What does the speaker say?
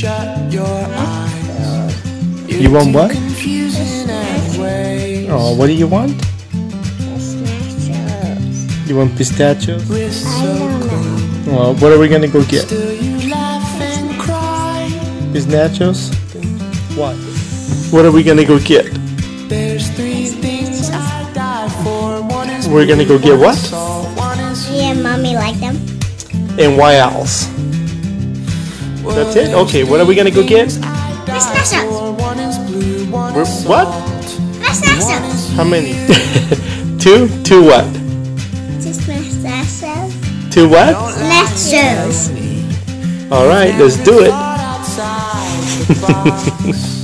You want what? Oh, what do you want? You want pistachios? I don't know. Well, what are we gonna go get? Pistachios? What? What are we gonna go get? We're gonna go get what? Me and Mommy like them. And why else? That's it? Okay, what are we gonna go get? Pistachios. What? Pistachios. How many? Two? Two what? Just pistachios. Two what? Pistachios. Alright, let's do it.